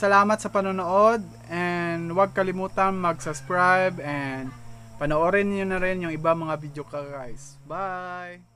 salamat sa panonood and huwag kalimutan mag-subscribe and panoorin niyo na rin yung iba mga video ko guys. Bye!